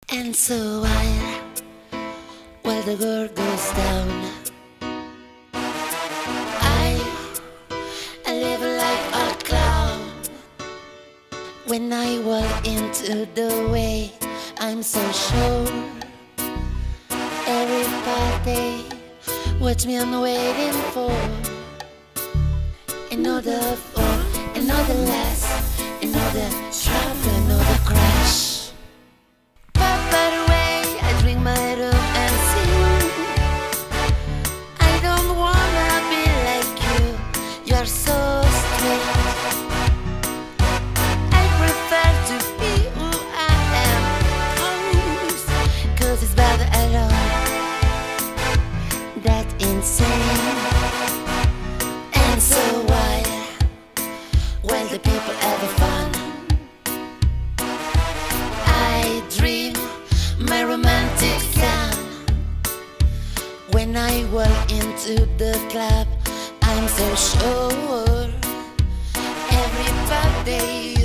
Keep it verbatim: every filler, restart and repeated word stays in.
And so while, while the girl goes down, I, I live like a clown. When I walk into the way, I'm so sure everybody watch me I'm waiting for another fall, another last, another trouble, another crash. But by the way, I drink my rum and sing. I don't wanna be like you, you're so straight. I prefer to be who I am, cause, cause it's better alone. That insane. And so while, while the people have fun, I dream my romantic plan. When I walk into the club, I'm so sure everybody